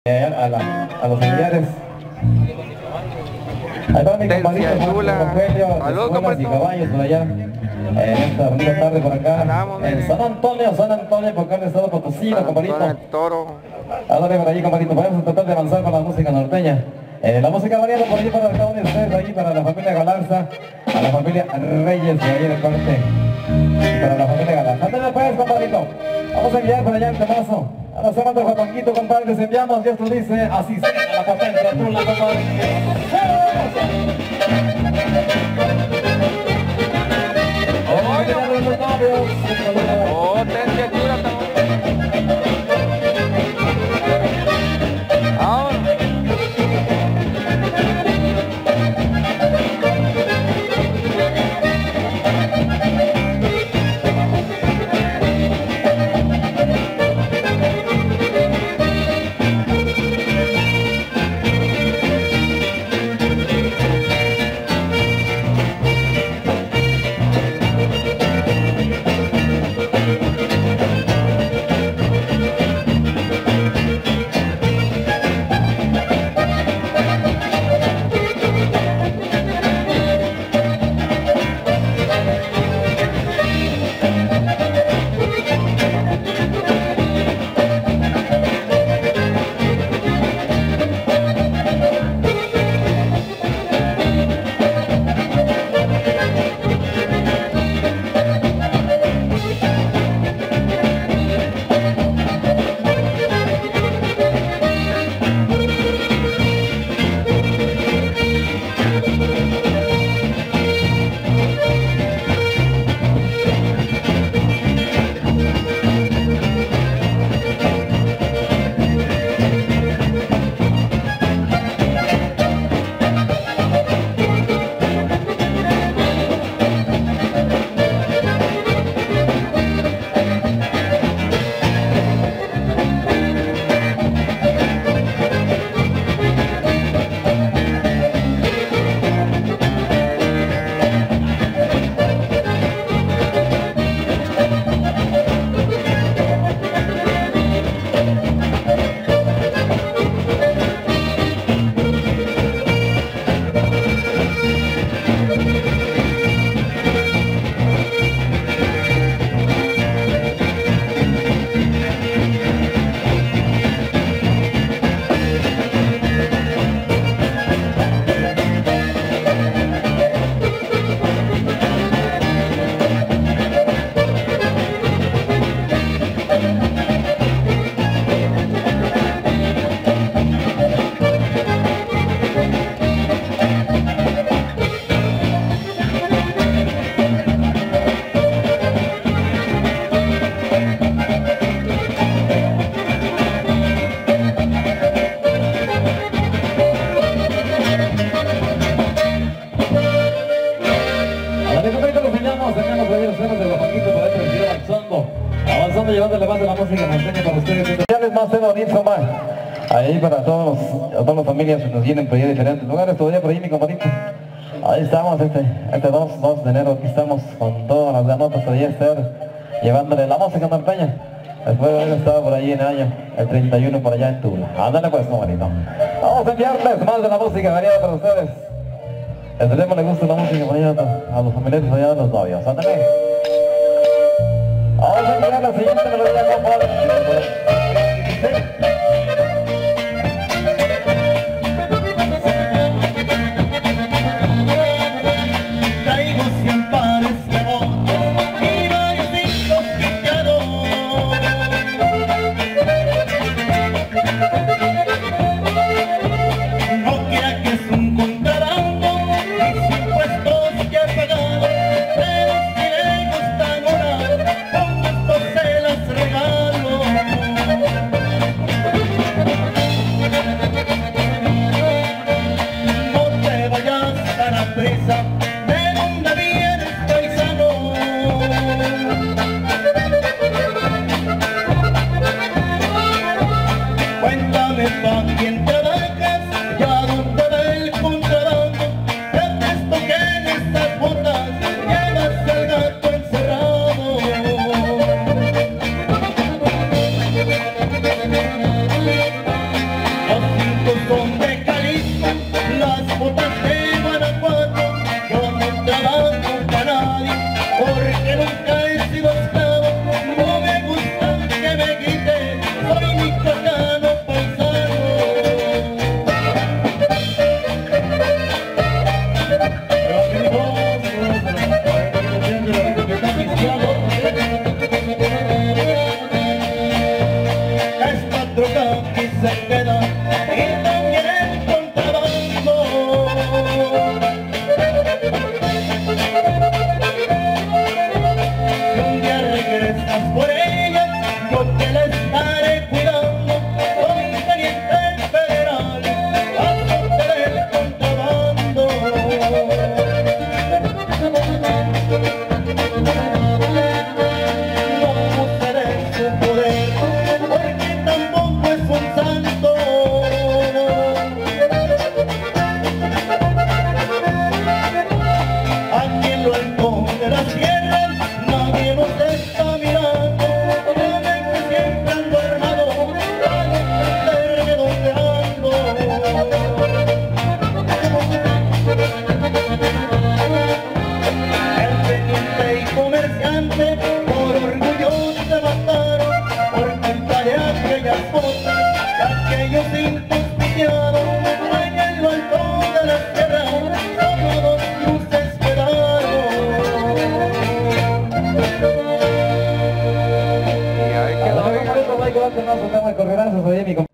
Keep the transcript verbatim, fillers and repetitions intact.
A, la, a los familiares. Ahí va mi compadrito Rogelio, escuelas y caballos por allá. En esta bonita tarde por acá. En San Antonio, San Antonio, por acá en el estado Potosí, compadrito. Ándale por allí, compadrito. Podemos tratar de avanzar con la música norteña. Eh, la música variada por allí para cada uno de ustedes, ahí para la familia Galarza, a la familia Reyes de ahí en el corte. Y para la familia Galarza. Ándale pues, compadrito. Vamos a enviar para allá el temazo. A los hermanos de Juanquito, compadre, les enviamos, y esto dice, así sea la patente, tú la compadre. Oh, tense chula, ahora. Avanzando, llevándole más de la música norteña para ustedes. Más tema bonito, más. Ahí para todos, a todas las familias que nos vienen por ahí de diferentes lugares, todavía por ahí mi compadrito. Ahí estamos, este, este dos de enero, aquí estamos con todas las ganotas todavía estar llevándole la música norteña. Después de haber estado por ahí en el año, el treinta y uno por allá en Tula. Ándale pues, compadrito. Vamos a enviarles más de la música variada para ustedes. Esperemos le guste la música variada a los familiares allá de los novios. Ándale. Vamos a enviar la siguiente melodía, compadre. Traigo cien pares de botas y varios discos picados. No quiera que es un contrabando, mis impuestos ya he pagado, pero si le gustan orar, con gusto se las regalo. No te vayas tan a prisa, ¿de dónde vienes, paisano? Cuéntame pa' quién trabajas y a dónde va el contrabando. Te apuesto que en estas botas llevas al gato encerrado. Los cinco son de Jalisco, las botas de Guanajuato. Yo no trabajo para nadie porque nunca he sido esclavo. No me gusta que me griten, soy michoacano paisano. Esta troca aquí se queda y también el contrabando. Si un día regresas por ella, yo te la estaré cuidando. Soy teniente federal, pasote del contrabando. No abuse de su poder, porque tampoco es un santo. Aquí en lo alto de las tierras nadie nos está mirando. Saben que siempre ando armado para defenderme donde ando. El teniente y comerciante por orgullo se mataron por culpa de aquellas botas, de aquellos injusticiados. Allá en lo alto de las tierras solo dos cruces quedaron. Y ahí quedó. Hay que dar un tema de correrazos ahí, mi compañero.